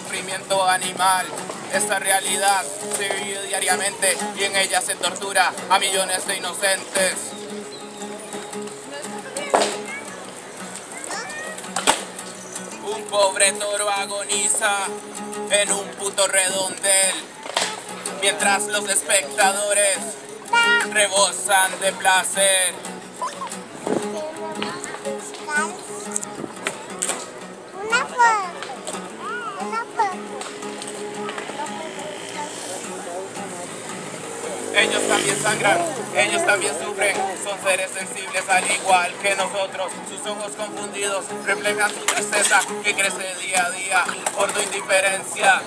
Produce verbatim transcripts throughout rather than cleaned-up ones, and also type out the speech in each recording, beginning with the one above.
sufrimiento animal. Esta realidad se vive diariamente y en ella se tortura a millones de inocentes. Un pobre toro agoniza en un puto redondel, mientras los espectadores rebosan de placer. Una foto. Una foto. Ellos también sangran, ellos también sufren, son seres sensibles al igual que nosotros. Sus ojos confundidos reflejan su tristeza que crece día a día por tu indiferencia.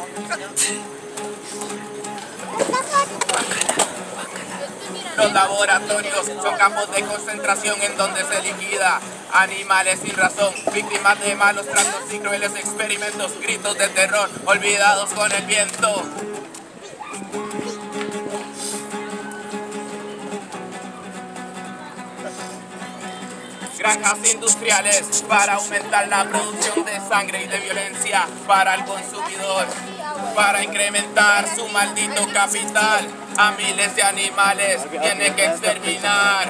Los laboratorios son campos de concentración en donde se liquida animales sin razón, víctimas de malos tratos y crueles experimentos, gritos de terror olvidados con el viento. Granjas industriales para aumentar la producción de sangre y de violencia para el consumidor, para incrementar su maldito capital. A miles de animales tiene que exterminar.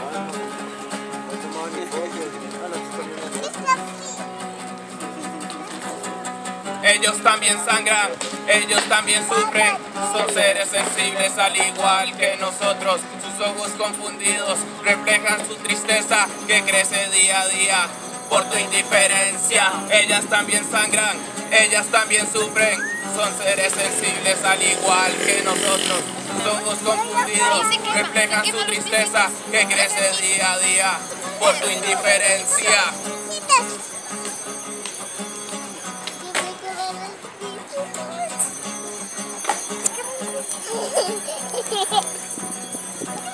Ellos también sangran, ellos también sufren, son seres sensibles al igual que nosotros. Sus ojos confundidos reflejan su tristeza que crece día a día por tu indiferencia. Ellas también sangran, ellas también sufren, son seres sensibles al igual que nosotros. Sus ojos confundidos reflejan su tristeza que crece día a día por tu indiferencia. Hehehehe